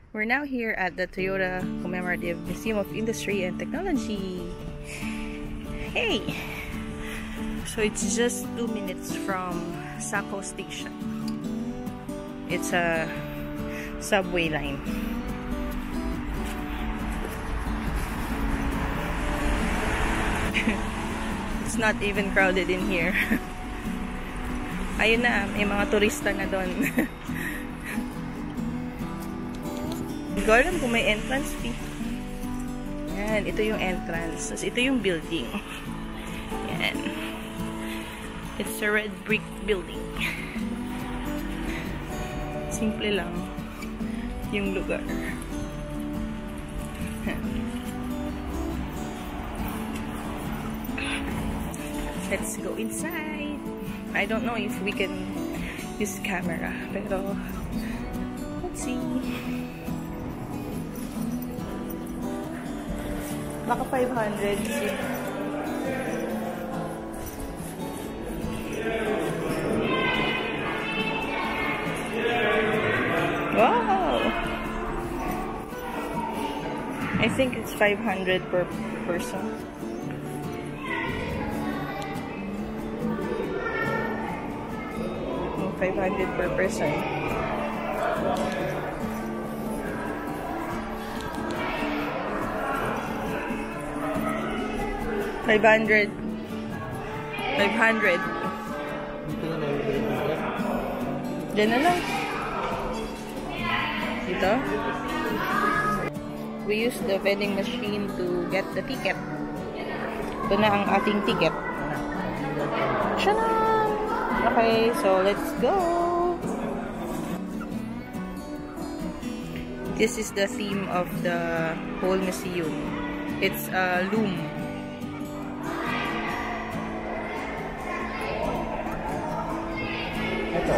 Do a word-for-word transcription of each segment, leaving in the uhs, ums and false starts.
We're now here at the Toyota Commemorative Museum of Industry and Technology. Hey! So it's just two minutes from Sako Station. It's a subway line. It's not even crowded in here. Ayun na, may mga turista na doon. Hindi ko alam kung may entrance fee. Yan, ito yung entrance. Tapos ito yung building. Yan. It's a red brick building. Simple lang yung lugar. Let's go inside. I don't know if we can use camera, pero let's see. Baka five hundred. Wow! I think it's five hundred per person. five hundred per person. five hundred. five hundred. Diyan na lang. Dito. We use the vending machine to get the ticket. Ito na ang ating ticket. Tcharam! Okay, so let's go. This is the theme of the whole museum. It's a loom. Ito.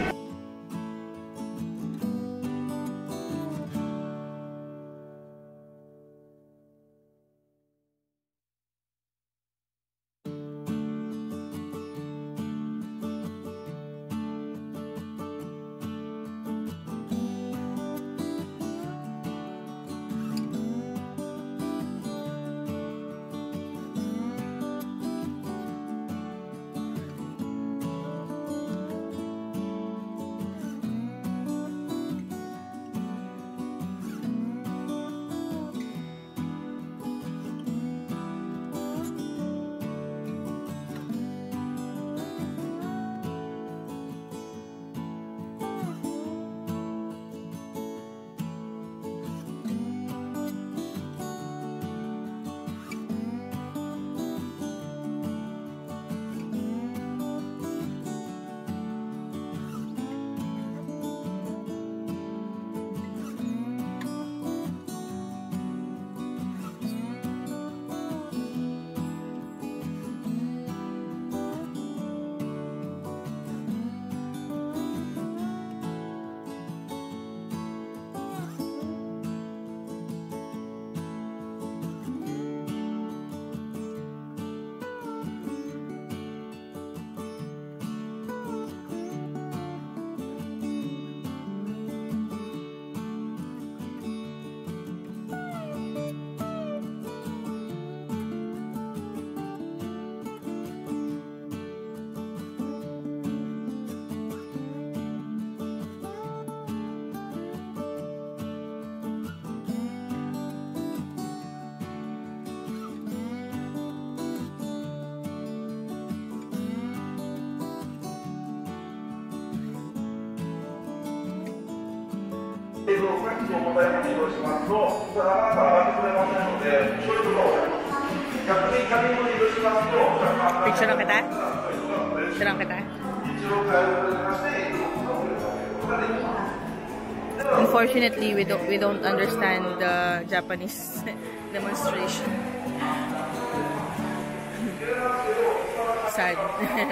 Picture lang kita? Picture lang kita? Unfortunately, we don't we don't understand the Japanese demonstration. Sad.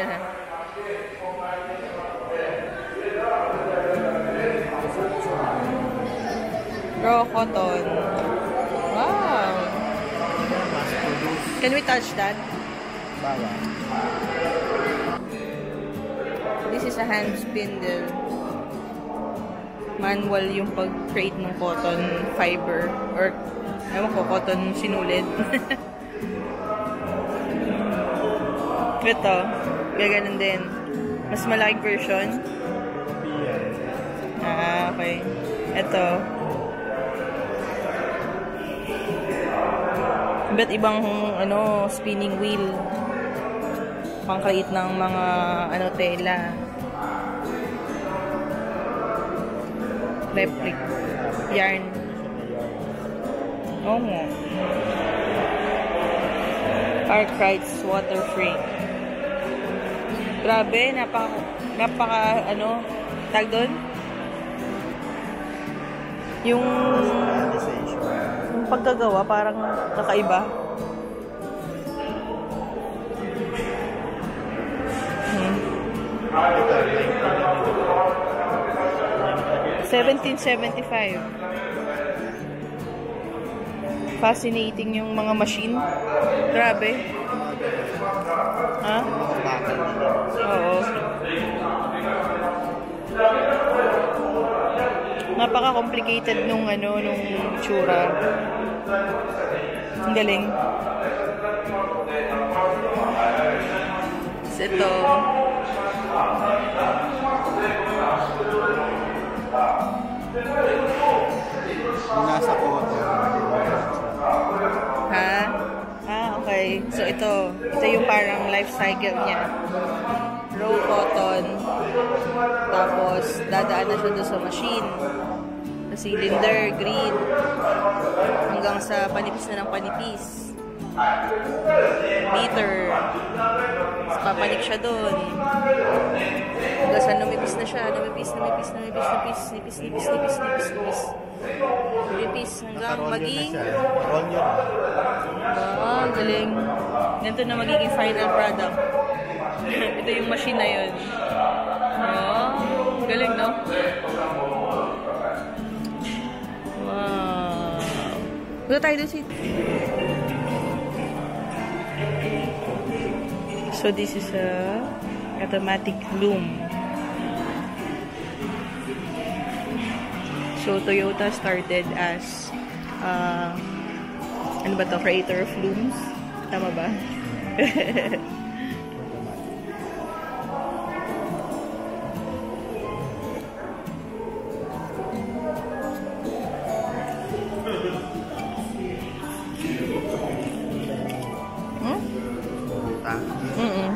Raw cotton. Wow. Can we touch that? This is a hand spindle. manual yung pag-create ng cotton fiber or ewan ko, cotton sinulid. Ito, gaganon din. Mas malaking version. Ah, okay. Ito. Iba't ibang ano, spinning wheel. Pang-create ng mga ano, tela. Replic. Yarn. Oo mo. Arkwright's water free. Grabe, napaka, napaka, ano, tag doon? Yung, yung pagkagawa, parang kakaiba. Hmm. seventeen seventy-five. Fascinating yung mga machine. Grabe. Ha? Oo. Napaka-complicated nung ano, nung tsura. Ang galing. So, ito. Nasa koto. Ha? Ah, okay. So, ito. Ito yung parang life cycle niya. Raw cotton. Tapos, dadaan na siya doon sa machine. Sa cylinder, grid. Hanggang sa panipis na ng panipis. Meter. Tapos, papanik siya doon. Hanggang sa numipis na siya. Numipis, numipis, numipis, numipis, nipis, nipis, nipis, nipis, nipis. Nipis hanggang maging... Roll yun. Ah, galing. Ganito na magiging final product. Ito yung machine na yun. Oh, galing, no? Wow. Punta tayo doon si... So, this is a automatic loom. So, Toyota started as uh, ano ba to? Creator of looms? Tama ba? Hmm? Mm-mm.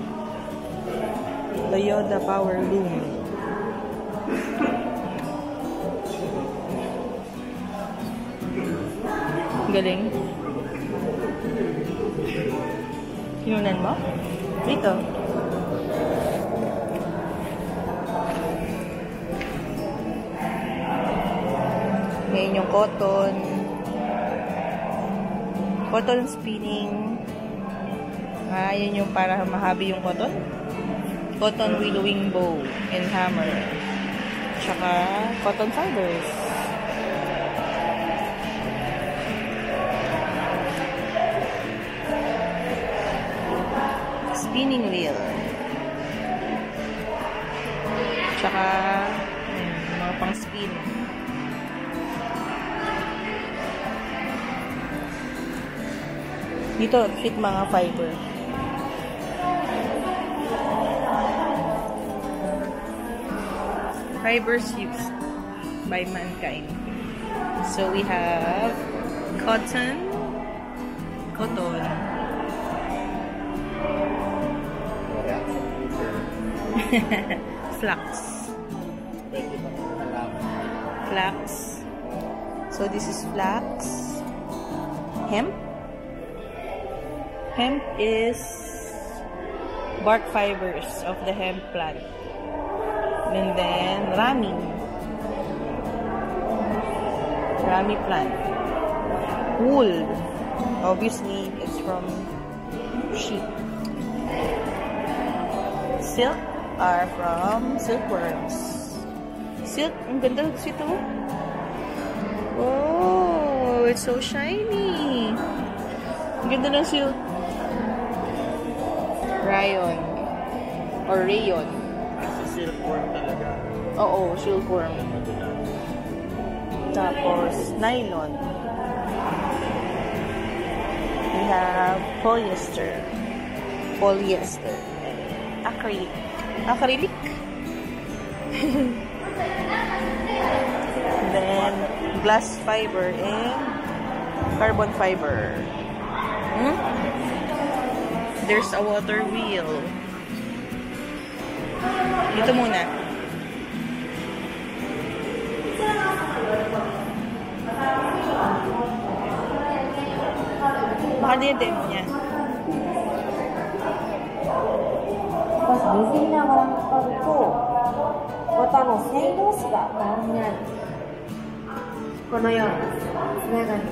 Toyota Power Loom. Galing. Kinunan mo? Dito. Ngayon yung cotton. Cotton spinning. Ah, yun yung para mahabi yung cotton. Cotton willowing bow and hammer. Tsaka cotton fibers. Spinning wheel. Tsaka hmm, mga pang spin. Dito fit mga fiber. Fibers used by mankind. So we have cotton, cotton. Flax. Flax. So this is flax. Hemp. Hemp is bark fibers of the hemp plant. And then rami. Rami plant. Wool. Obviously, it's from sheep. Silk are from silkworms. Silk, ang ganda ito. Oh, it's so shiny. Ang ganda ng silk. Rayon. Or rayon. Kasi silkworm talaga. Oo, silkworm. Tapos, nylon. We have polyester. Polyester. Acrylic. Acrylic? Then, glass fiber and carbon fiber. Hmm? There's a water wheel. Dito muna. Baka din-demo niya. 少しねじりながら引っ張ると、綿の繊維同士がバランになる。このようにつながります。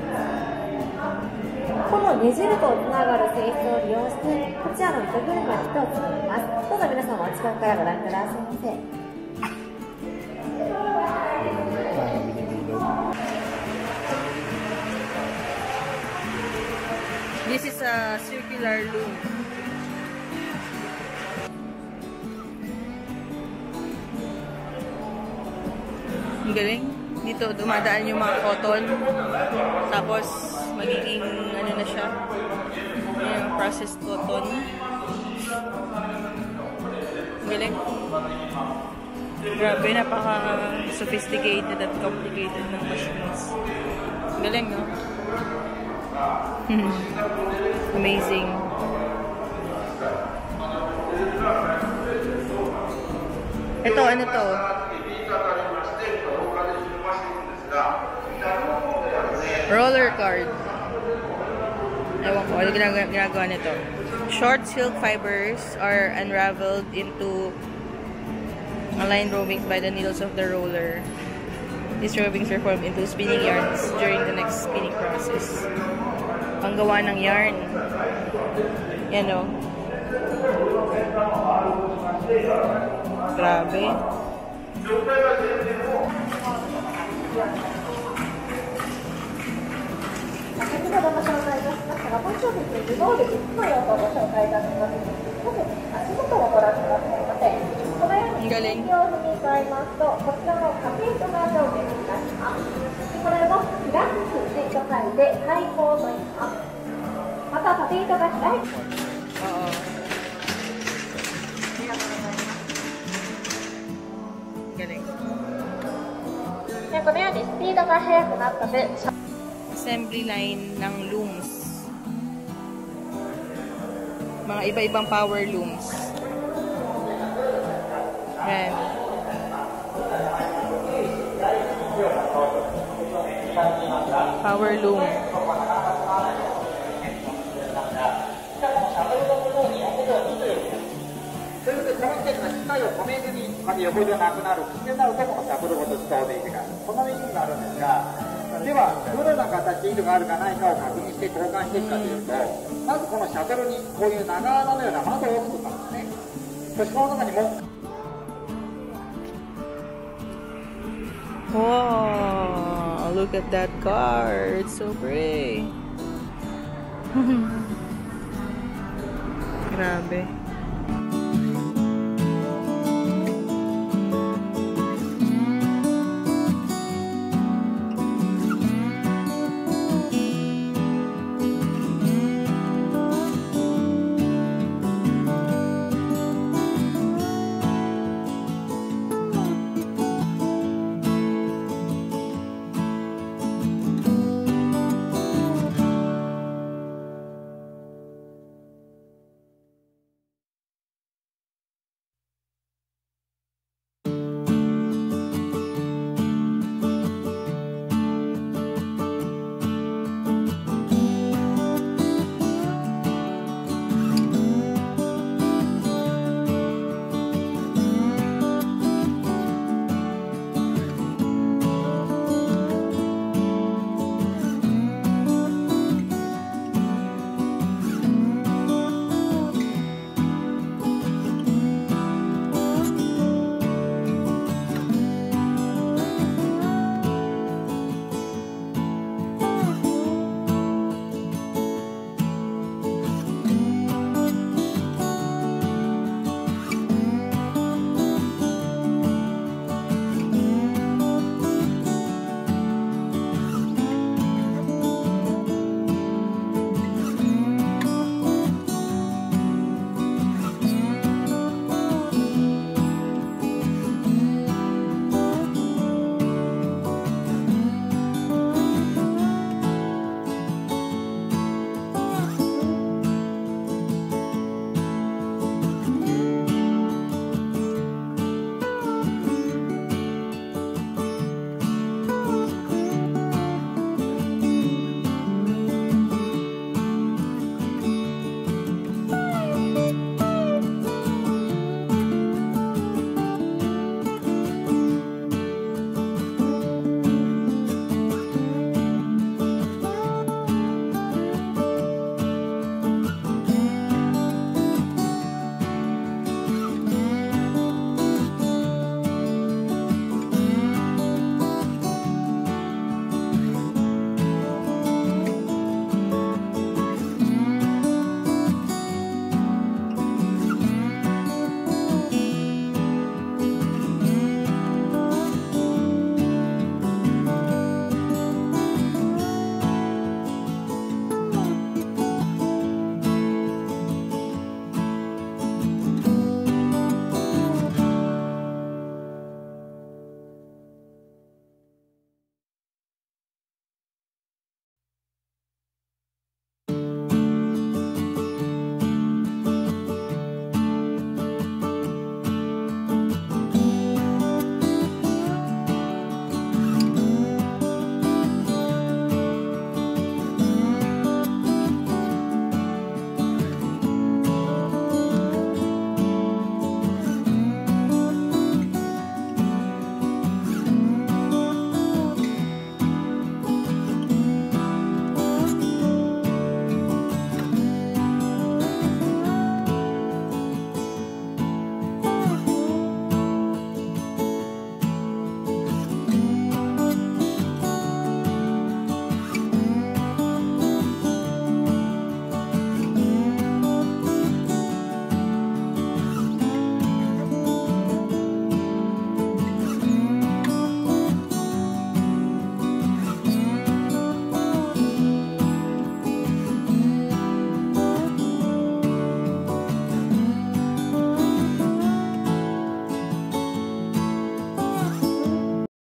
このねじるとつながる性質を利用して、こちらの糸車に糸を作ります。どうぞ皆様お近くからご覧くださいませ。 This is a circular loom. Ang galing. Dito dumadaan yung mga cotton. Tapos magiging ano na siya. Yung processed cotton. Ang galing. Grabe, napaka-sophisticated at complicated ng machines. Ang galing, no? Amazing. Ito, ano to? Roller card. Ewan ko, ano ginagawa, ginagawa nito? Short silk fibers are unraveled into a line roving by the needles of the roller. These rovings are formed into spinning yarns during the next spinning process. Panggawa ng yarn. Yan o. Grabe. Ang galing. Oo. Galing. Assembly line ng looms. Mga iba-ibang power looms. Yan. Power loom. Wow, look at that car. It's so pretty. Grabe.